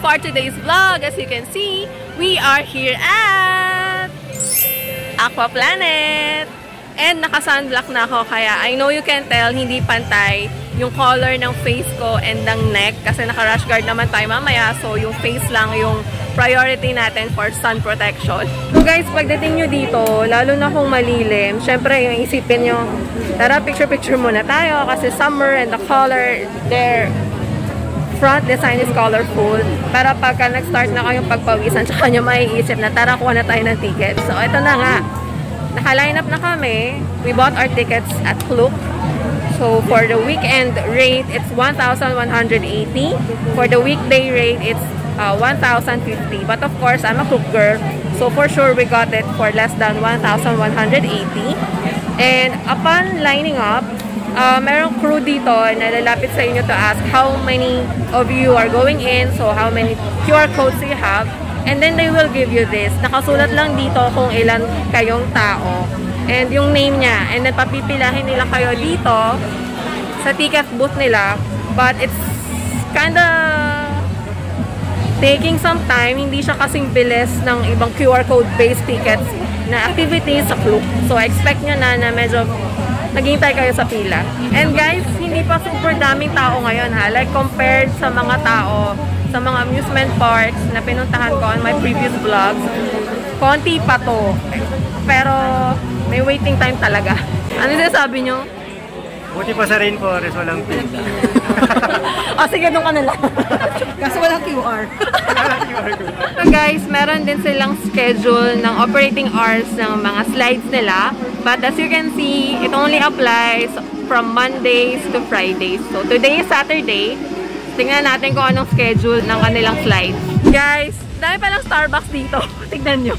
for today's vlog. As you can see, we are here at Aqua Planet. And naka-sunblock na ako, kaya I know you can tell, hindi pantay yung color ng face ko and ng neck. Kasi naka-rash guard naman tayo mamaya, so yung face lang yung priority natin for sun protection. So guys, pagdating nyo dito, lalo na kung malilim, syempre yung isipin nyo, tara picture-picture muna tayo kasi summer and the color, their front design is colorful. Para pagka nag-start na kayong pagpawisan, tsaka nyo maiisip na tara kuha na tayo ng ticket. So ito na nga. Naka-line up na kami. We bought our tickets at Klook. So, for the weekend rate, it's 1,180. For the weekday rate, it's 1,050. But of course, I'm a Klook girl. So, for sure, we got it for less than 1,180. And upon lining up, merong crew dito na lalapit sa inyo to ask how many of you are going in. So, how many QR codes you have. And then they will give you this. Nakasulat lang dito kung ilan kayong tao. And yung name niya. And then papipilahin nila kayo dito sa ticket booth nila. But it's kinda taking some time. Hindi siya kasing bilis ng ibang QR code-based tickets na activities sa Klook. So expect nyo na medyo naghihintay kayo sa pila. And guys, hindi pa super daming tao ngayon ha. Like compared sa mga tao sa mga amusement parks na pinuntahan ko on my previous vlogs, konti pa to. Pero may waiting time talaga. Ano sabi nyo? Buti pa sa rainforest, walang pila. Sige, doon ka na lang. Kasi walang QR. So guys, meron din silang schedule ng operating hours ng mga slides nila. But as you can see, it only applies from Mondays to Fridays. So today is Saturday. Tingnan natin kung anong schedule ng kanilang slides. Guys, dami palang Starbucks dito. Tignan nyo.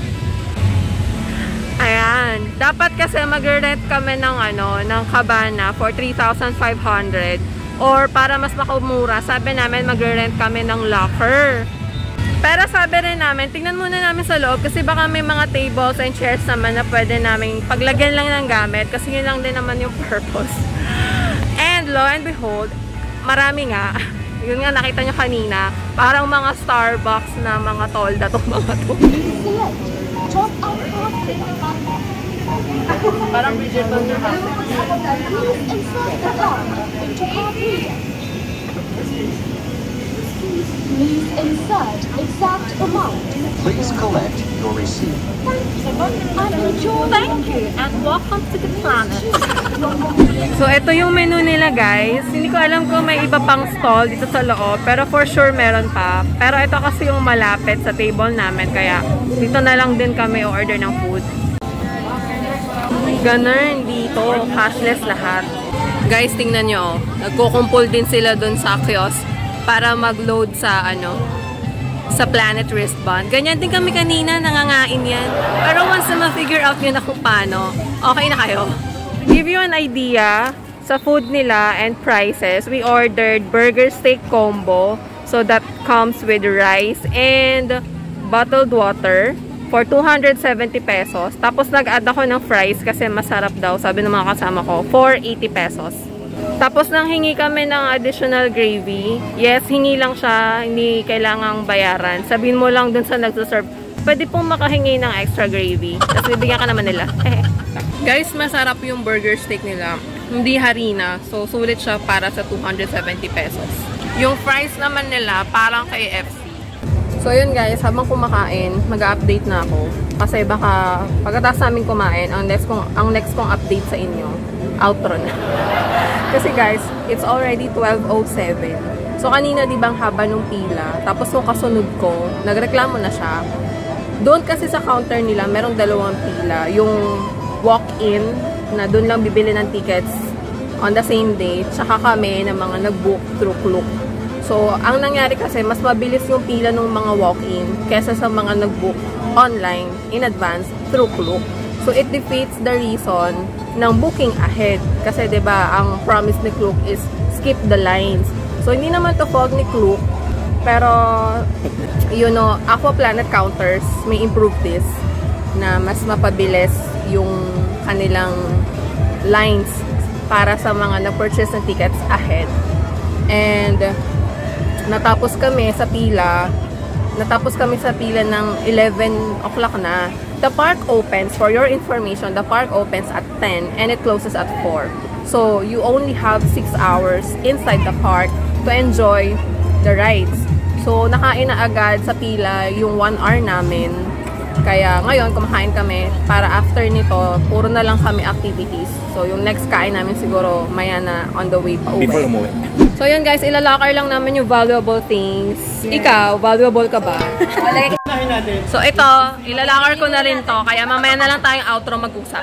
Ayan. Dapat kasi mag-rent kami ng ng cabana for 3,500. Or para mas makamura, sabi namin mag-rent kami ng locker. Pero sabi rin namin, tingnan muna namin sa loob kasi baka may mga tables and chairs naman na pwede namin paglagyan lang ng gamit kasi yun lang din naman yung purpose. And lo and behold, marami nga. Yun nga, nakita nyo kanina, parang mga Starbucks na mga tolda itong mga to. Parang Bridget Thunder Please insert exact amount. Please collect your receipt. Thank you and welcome to the planet. So, ito yung menu nila guys. Hindi ko alam kung may iba pang stall dito sa loob. Pero for sure meron pa. Pero ito kasi yung malapit sa table namin. Kaya dito na lang din kami order ng food. Ganun dito. Cashless lahat. Guys, tingnan nyo. Nagkukumpul din sila dun sa kiosk para mag-load sa sa Planet wristband. Ganyan din kami kanina, nangangain yan. Pero once na ma-figure out nyo na kung paano, okay na kayo. Give you an idea sa food nila and prices, we ordered burger steak combo. So that comes with rice and bottled water for 270 pesos. Tapos nag-add ako ng fries kasi masarap daw, sabi ng mga kasama ko, for 80 pesos. Tapos nang hingi kami ng additional gravy. Yes, hingi lang siya, hindi kailangang bayaran. Sabihin mo lang dun sa nagsaserve, pwede pong makahingi ng extra gravy. Tapos bibigyan ka naman nila. Guys, masarap yung burger steak nila. Hindi harina. So, sulit siya para sa 270 pesos. Yung fries naman nila, parang KFC. So, yun guys, habang kumakain, mag-update na ako. Kasi baka, pagkatapos namin kumain, ang next kong update sa inyo, outro na. Kasi guys, it's already 12:07. So, kanina dibang haba nung pila. Tapos yung kasunod ko, nagreklamo na siya. Doon kasi sa counter nila, merong dalawang pila. Yung walk-in, na doon lang bibili ng tickets on the same day. Tsaka kami na mga nag-book through Klook. So, ang nangyari kasi, mas mabilis yung pila ng mga walk-in kesa sa mga nag-book online in advance through Klook. So, it defeats the reason ng booking ahead. Kasi, diba, ang promise ni Klook is skip the lines. So, hindi naman to fault ni Klook. Pero, you know, Aqua Planet counters may improve this na mas mapabilis yung kanilang lines para sa mga nag-purchase ng tickets ahead. And, natapos kami sa pila natapos kami sa pila ng 11 o'clock na. The park opens, for your information, the park opens at 10 and it closes at 4. So, you only have 6 hours inside the park to enjoy the rides. So, nakain na agad sa pila yung 1 hour namin. Kaya ngayon, kumakain kami para after nito, puro na lang kami activities. So, yung next kain namin siguro maya na on the way pa uwi. Before umuwi. So, yun guys, ilalakar lang namin yung valuable things. Ikaw, valuable ka ba? So, ito, ilalakar ko na rin to. Kaya mamaya na lang tayong outro mag-usap.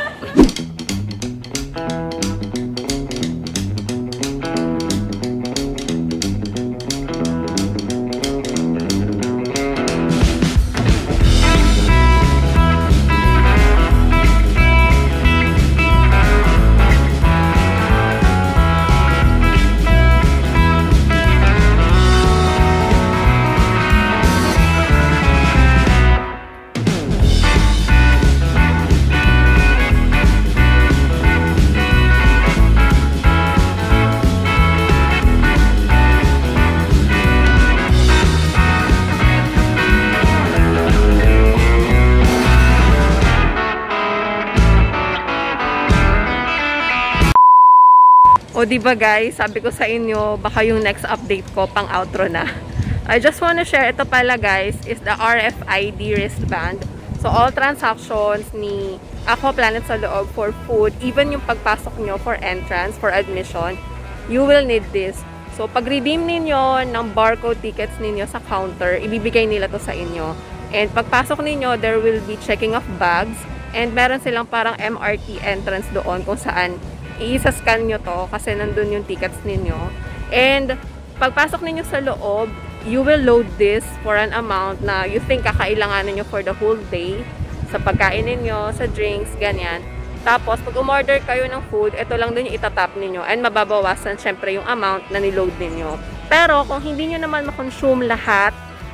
O diba guys, sabi ko sa inyo, baka yung next update ko pang outro na. I just want to share, ito pala guys, is the RFID wristband. So all transactions ni Aquaplanet sa loob for food, even yung pagpasok nyo for entrance, for admission, you will need this. So pag redeem ninyo ng barcode tickets ninyo sa counter, ibibigay nila to sa inyo. And pagpasok ninyo, there will be checking of bags, and meron silang parang MRT entrance doon kung saan i-scan nyo to kasi nandun yung tickets ninyo. And pagpasok ninyo sa loob, you will load this for an amount na you think kakailanganin nyo for the whole day sa pagkain ninyo, sa drinks, ganyan. Tapos, pag umorder kayo ng food, ito lang din yung itatap ninyo and mababawasan syempre yung amount na niload ninyo. Pero, kung hindi nyo naman makonsume lahat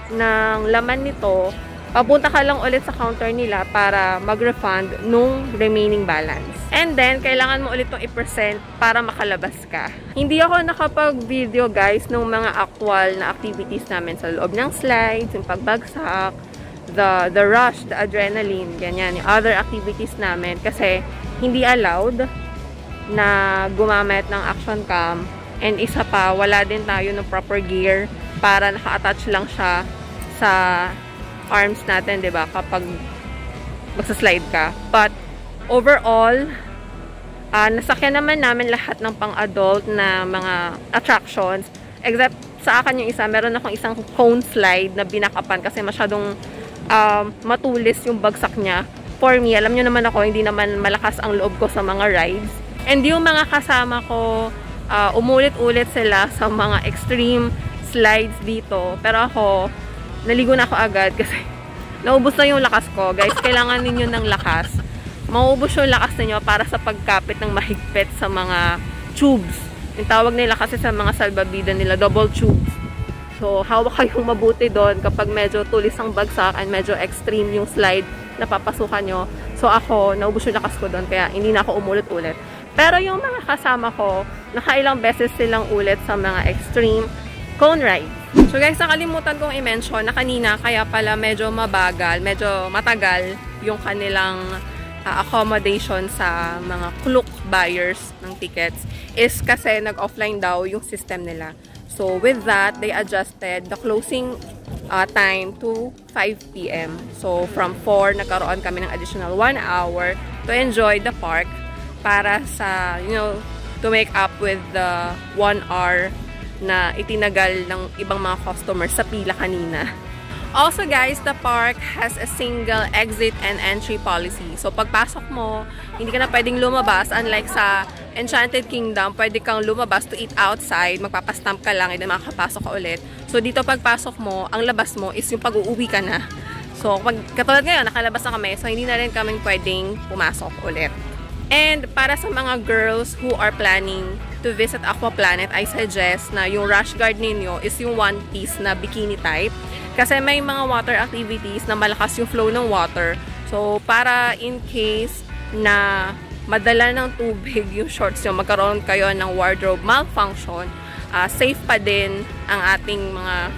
ng laman nito, papunta ka lang ulit sa counter nila para mag-refund nung remaining balance. And then, kailangan mo ulit itong i-present para makalabas ka. Hindi ako nakapag-video guys nung mga actual na activities namin sa loob ng slides, yung pagbagsak, the rush, the adrenaline, ganyan, yung other activities namin. Kasi, hindi allowed na gumamit ng action cam. And isa pa, wala din tayo ng proper gear para naka-attach lang siya sa arms natin, 'di ba? Kapag magsa-slide ka. But overall, nasakyan naman namin lahat ng pang-adult na mga attractions. Except sa akin yung isa, meron akong isang cone slide na binakapan kasi masyadong matulis yung bagsak niya. For me, alam nyo naman ako, hindi naman malakas ang loob ko sa mga rides. And yung mga kasama ko, umulit-ulit sila sa mga extreme slides dito. Pero ako, naligo na ako agad kasi naubos na yung lakas ko. Guys, kailangan ninyo ng lakas. Mauubos yung lakas ninyo para sa pagkapit ng mahigpit sa mga tubes. Yung tawag nila kasi sa mga salbabida nila, double tubes. So, hawak kayong mabuti doon kapag medyo tulis ang bagsak and medyo extreme yung slide na papasukan nyo. So, ako, naubos yung lakas ko doon kaya hindi na ako umulit-ulit. Pero yung mga kasama ko, nakailang beses silang ulit sa mga extreme cone ride. So guys, nakalimutan kong i-mention na kanina kaya pala medyo mabagal, medyo matagal yung kanilang accommodation sa mga Klook buyers ng tickets is kasi nag-offline daw yung system nila. So with that, they adjusted the closing time to 5 PM. So from 4, nagkaroon kami ng additional 1 hour to enjoy the park para sa, you know, to make up with the 1 hour na itinagal ng ibang mga customers sa pila kanina. Also guys, the park has a single exit and entry policy. So pagpasok mo, hindi ka na pwedeng lumabas. Unlike sa Enchanted Kingdom, pwede kang lumabas to eat outside, magpapastamp ka lang, and then makakapasok ka ulit. So dito pagpasok mo, ang labas mo is yung pag-uuwi ka na. So katulad ngayon, nakalabas na kami, so hindi na rin kami pwedeng pumasok ulit. And para sa mga girls who are planning to visit Aquaplanet, I suggest na yung rash guard ninyo is yung one piece na bikini type. Kasi may mga water activities na malakas yung flow ng water. So, para in case na madala ng tubig yung shorts nyo, magkaroon kayo ng wardrobe malfunction, safe pa din ang ating mga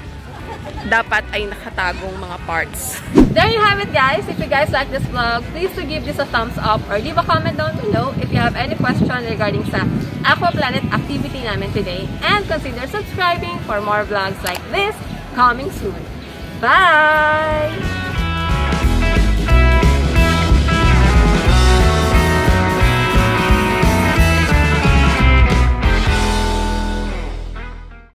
dapat ay nakatagong mga parts. There you have it, guys. If you guys like this vlog, please do give this a thumbs up or leave a comment down below if you have any question regarding sa Aquaplanet activity namin today. And consider subscribing for more vlogs like this coming soon. Bye!